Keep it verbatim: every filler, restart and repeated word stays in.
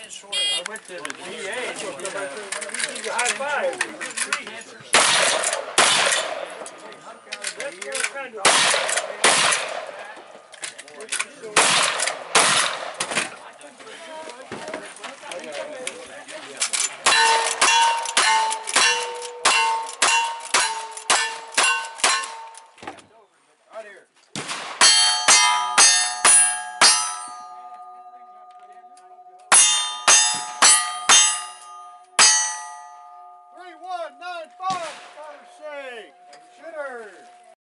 I went to the V A and he did a high five. That's what I'm trying to